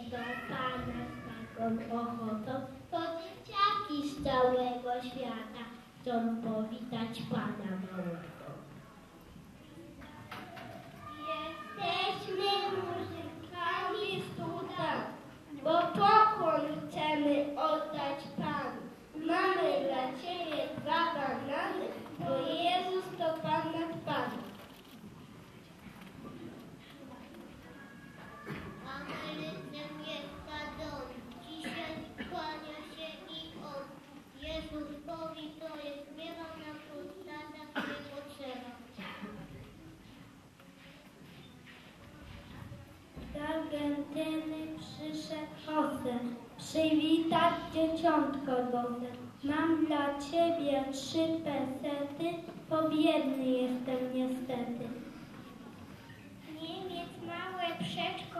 do Pana z taką ochotą, to dzieciaki z całego świata chcą powitać Pana małego. Jesteśmy muzykami student, bo pokłon chcemy oddać Panu. Mamy dla Ciebie 2 banany, bo Jezus to Pan nad Panem. Amerycem jest Tadon, dzisiaj kłania się i on. Jezus mówi, to jest śpiewał na podstawach, nie potrzeba. Z Argentyny przyszedł Jose, przywitać dzieciątko Boże. Mam dla Ciebie 3 pesety, bo biedny jestem niestety. Niemiec małe przedszkole